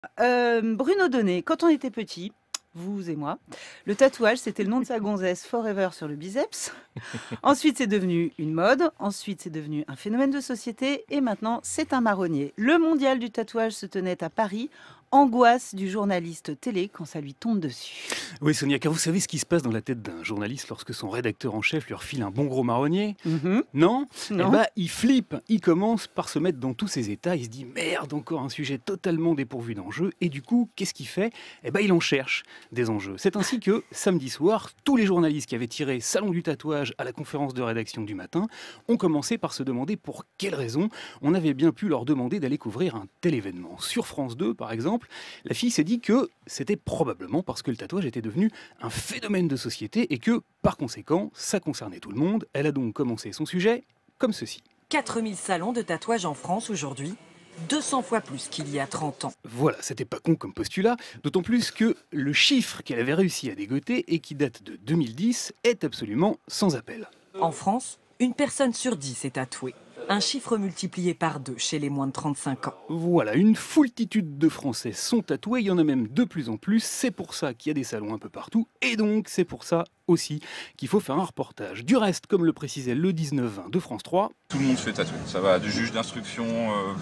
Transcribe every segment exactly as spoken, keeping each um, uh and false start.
Hem, Bruno Donnet, quand on était petit, vous et moi, le tatouage, c'était le nom de sa gonzesse Forever sur le biceps. Ensuite, c'est devenu une mode. Ensuite, c'est devenu un phénomène de société. Et maintenant, c'est un marronnier. Le mondial du tatouage se tenait à Paris. Angoisse du journaliste télé quand ça lui tombe dessus. Oui, Sonia, car vous savez ce qui se passe dans la tête d'un journaliste lorsque son rédacteur en chef lui refile un bon gros marronnier? Mhm. Non? Eh Non. ben, il flippe. Il commence par se mettre dans tous ses états. Il se dit merde, encore un sujet totalement dépourvu d'enjeux. Et du coup, qu'est-ce qu'il fait? Eh ben, il en cherche des enjeux. C'est ainsi que samedi soir, tous les journalistes qui avaient tiré Salon du tatouage à la conférence de rédaction du matin ont commencé par se demander pour quelle raison on avait bien pu leur demander d'aller couvrir un tel événement. Sur France deux, par exemple, la fille s'est dit que c'était probablement parce que le tatouage était devenu un phénomène de société et que, par conséquent, ça concernait tout le monde. Elle a donc commencé son sujet comme ceci. quatre mille salons de tatouage en France aujourd'hui, deux cents fois plus qu'il y a trente ans. Voilà, c'était pas con comme postulat, d'autant plus que le chiffre qu'elle avait réussi à dégoter et qui date de deux mille dix est absolument sans appel. En France, une personne sur dix est tatouée. Un chiffre multiplié par deux chez les moins de trente-cinq ans. Voilà, une foultitude de Français sont tatoués, il y en a même de plus en plus, c'est pour ça qu'il y a des salons un peu partout, et donc c'est pour ça aussi qu'il faut faire un reportage. Du reste, comme le précisait le dix-neuf vingt de France trois, tout le monde se fait tatouer. Ça va du juge d'instruction euh,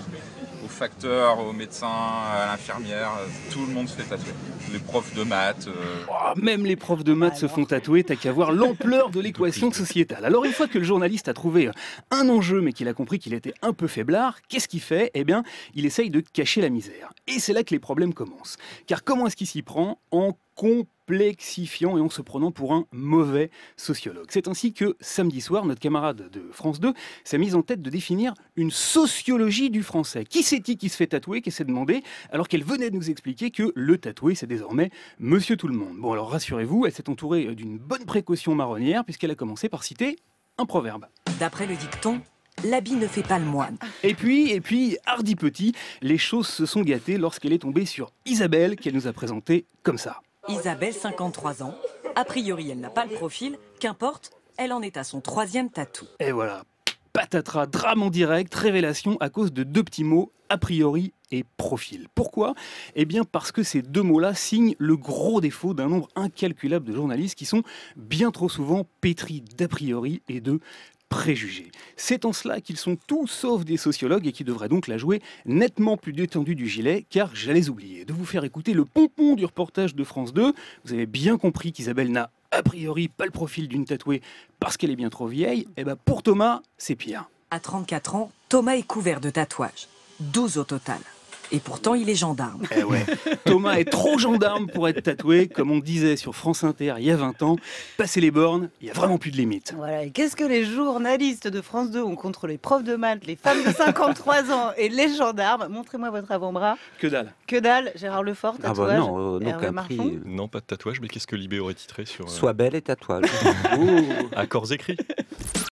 au facteur, au médecin, à l'infirmière, euh, tout le monde se fait tatouer. Les profs de maths. Euh... Oh, même les profs de maths se font tatouer, t'as qu'à voir l'ampleur de l'équation sociétale. Alors une fois que le journaliste a trouvé un enjeu mais qu'il a compris qu'il était un peu faiblard, qu'est-ce qu'il fait? Eh bien, il essaye de cacher la misère. Et c'est là que les problèmes commencent. Car comment est-ce qu'il s'y prend? En complexifiant et en se prenant pour un mauvais sociologue. C'est ainsi que samedi soir, notre camarade de France deux s'est mise en tête de définir une sociologie du français. Qui c'est-il qui se fait tatouer, qui s'est demandé, alors qu'elle venait de nous expliquer que le tatoué, c'est désormais Monsieur Tout-le-Monde. Bon, alors rassurez-vous, elle s'est entourée d'une bonne précaution marronnière puisqu'elle a commencé par citer un proverbe. D'après le dicton, l'habit ne fait pas le moine. Et puis, et puis, hardi petit, les choses se sont gâtées lorsqu'elle est tombée sur Isabelle, qu'elle nous a présentée comme ça. Isabelle, cinquante-trois ans. A priori, elle n'a pas le profil. Qu'importe, elle en est à son troisième tatou. Et voilà, patatras, drame en direct, révélation à cause de deux petits mots, a priori et profil. Pourquoi? Eh bien parce que ces deux mots-là signent le gros défaut d'un nombre incalculable de journalistes qui sont bien trop souvent pétris d'a priori et de préjugés. C'est en cela qu'ils sont tous sauf des sociologues et qui devraient donc la jouer nettement plus détendue du gilet, car j'allais oublier de vous faire écouter le pompon du reportage de France deux. Vous avez bien compris qu'Isabelle n'a a priori pas le profil d'une tatouée parce qu'elle est bien trop vieille. Et ben pour Thomas, c'est pire. À trente-quatre ans, Thomas est couvert de tatouages. douze au total. Et pourtant, il est gendarme. Eh ouais, Thomas est trop gendarme pour être tatoué, comme on disait sur France Inter il y a vingt ans. Passer les bornes, il n'y a vraiment plus de limite. Voilà. Et qu'est-ce que les journalistes de France deux ont contre les profs de maths, les femmes de cinquante-trois ans et les gendarmes? Montrez-moi votre avant-bras. Que dalle. Que dalle, Gérard Lefort, Ah tatouage. bah non, euh, non Hervé qu'un Marchand. prix. Non, pas de tatouage, mais qu'est-ce que Libé aurait titré sur... euh, Sois belle et tatouage. à corps écrits.